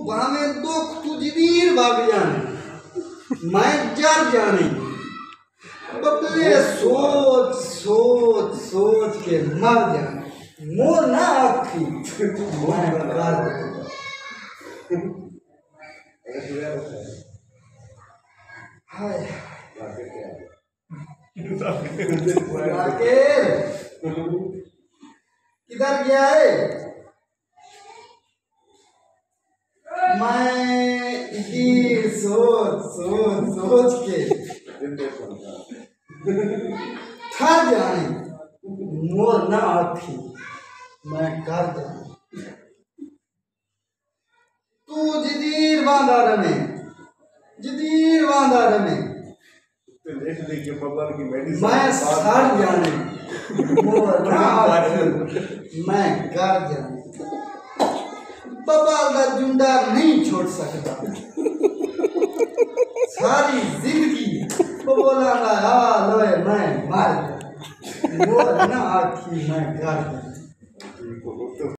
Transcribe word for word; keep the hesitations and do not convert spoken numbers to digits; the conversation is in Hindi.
भावे दुख तू जदीर भाग जाने मैं जर जाने बबले सोच सोच सोच के मर जाने मोर ना आखी मैं कर हाय किधर गया है? मैं इसी सोच सोच सोच के थर जाने मोर ना आखी मैं कर जाने तू जदीर बांधा रमे जदीर बांधा रमे मैं सर जाने मोर ना आखी मैं कर जाने बबाल का जुंडा नहीं छोड़ सकता सारी जिंदगी बोला हाल मैं मर मोर ना आखी मैं कर जाने।